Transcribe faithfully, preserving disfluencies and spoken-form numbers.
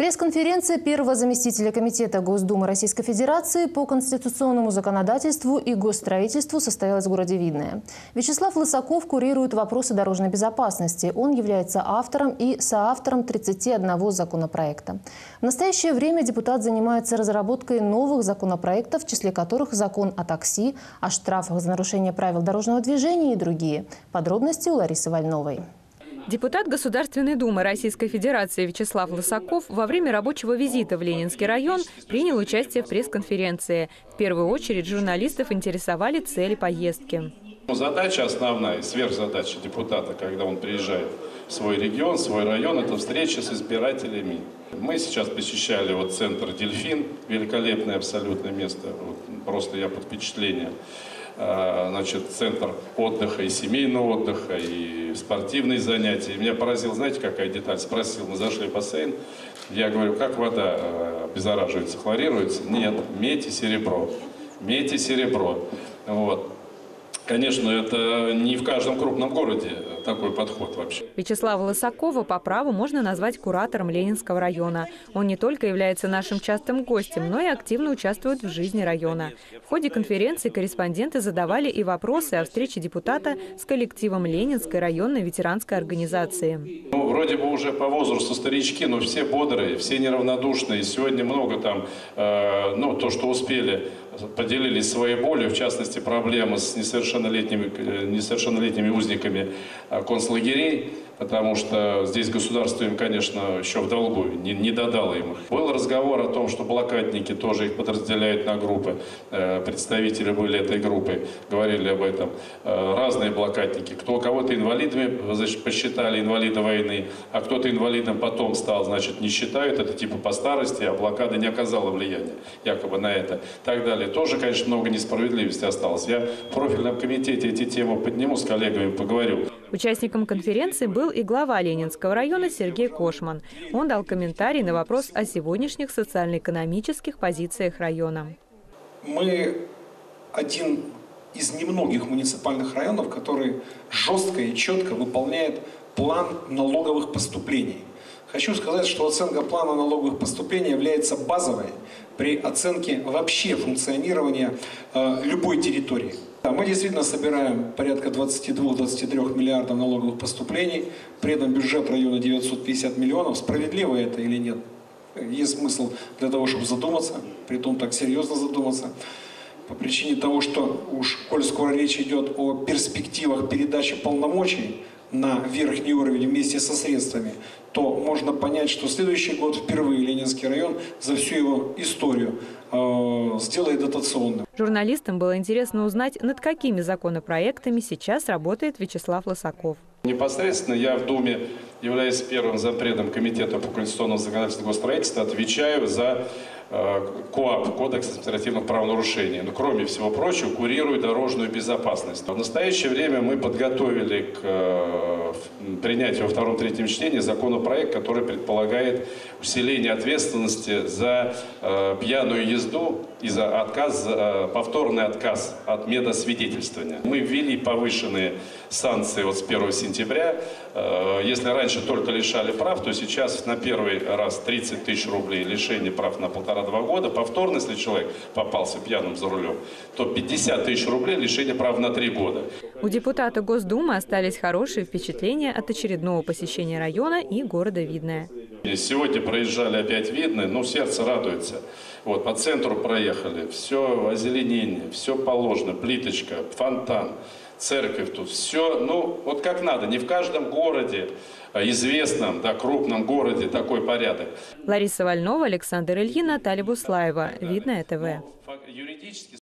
Пресс-конференция первого заместителя Комитета Госдумы Российской Федерации по конституционному законодательству и госстроительству состоялась в городе Видное. Вячеслав Лысаков курирует вопросы дорожной безопасности. Он является автором и соавтором тридцати одного законопроекта. В настоящее время депутат занимается разработкой новых законопроектов, в числе которых закон о такси, о штрафах за нарушение правил дорожного движения и другие. Подробности у Ларисы Вольновой. Депутат Государственной Думы Российской Федерации Вячеслав Лысаков во время рабочего визита в Ленинский район принял участие в пресс-конференции. В первую очередь журналистов интересовали цели поездки. Задача основная, сверхзадача депутата, когда он приезжает в свой регион, в свой район, это встреча с избирателями. Мы сейчас посещали вот центр «Дельфин», великолепное абсолютное место, вот, просто я под впечатлением. Значит, центр отдыха и семейного отдыха, и спортивные занятия. Меня поразил, знаете, какая деталь? Спросил, мы зашли в бассейн, я говорю, как вода обеззараживается, хлорируется? Нет, медь и серебро. Медь и серебро. Вот. Конечно, это не в каждом крупном городе такой подход вообще. Вячеслава Лысакова по праву можно назвать куратором Ленинского района. Он не только является нашим частым гостем, но и активно участвует в жизни района. В ходе конференции корреспонденты задавали и вопросы о встрече депутата с коллективом Ленинской районной ветеранской организации. Ну, вроде бы уже по возрасту старички, но все бодрые, все неравнодушные. Сегодня много там, э, ну, то, что успели, поделились своей болью, в частности, проблемы с несовершеннолетними, несовершеннолетними узниками концлагерей, потому что здесь государство им, конечно, еще в долгу, не, не додало им их. Был разговор о том, что блокадники тоже их подразделяют на группы, представители были этой группы, говорили об этом. Разные блокадники, кто кого-то инвалидами, значит, посчитали, инвалида войны, а кто-то инвалидом потом стал, значит, не считают, это типа по старости, а блокада не оказала влияния якобы на это, и так далее. Тоже, конечно, много несправедливости осталось. Я в профильном комитете эти темы подниму, с коллегами поговорю. Участником конференции был и глава Ленинского района Сергей Кошман. Он дал комментарий на вопрос о сегодняшних социально-экономических позициях района. Мы один из немногих муниципальных районов, который жестко и четко выполняет план налоговых поступлений. Хочу сказать, что оценка плана налоговых поступлений является базовой при оценке вообще функционирования э, любой территории. Мы действительно собираем порядка двадцати двух — двадцати трёх миллиардов налоговых поступлений, при этом бюджет района девятьсот пятьдесят миллионов. Справедливо это или нет? Есть смысл для того, чтобы задуматься, притом так серьезно задуматься, по причине того, что уж коль скоро речь идет о перспективах передачи полномочий на верхний уровень вместе со средствами, то можно понять, что следующий год впервые Ленинский район за всю его историю э, сделает дотационным. Журналистам было интересно узнать, над какими законопроектами сейчас работает Вячеслав Лысаков. Непосредственно я в Думе, являясь первым зампредом Комитета по конституционному законодательству и госстроительству, отвечаю за э, КоАП, Кодекс административных правонарушений. Но, кроме всего прочего, курирую дорожную безопасность. В настоящее время мы подготовили к э, принятию во втором-третьем чтении законопроект, который предполагает усиление ответственности за э, пьяную езду и за отказ, э, повторный отказ от медосвидетельствования. Мы ввели повышенные санкции вот с первого сентября. Э, если раньше только лишали прав, то сейчас на первый раз тридцать тысяч рублей лишения прав на полтора-два года. Повторно, если человек попался пьяным за рулем, то пятьдесят тысяч рублей лишения прав на три года. У депутата Госдумы остались хорошие впечатления от очередного посещения района и города Видное. Сегодня проезжали опять Видное, но сердце радуется. Вот, по центру проехали, все озеленение, все положено, плиточка, фонтан, церковь тут, все, ну, вот как надо. Не в каждом городе, известном, да, крупном городе такой порядок. Лариса Вольнова, Александр Ильин, Наталья Буслаева. Видное ТВ.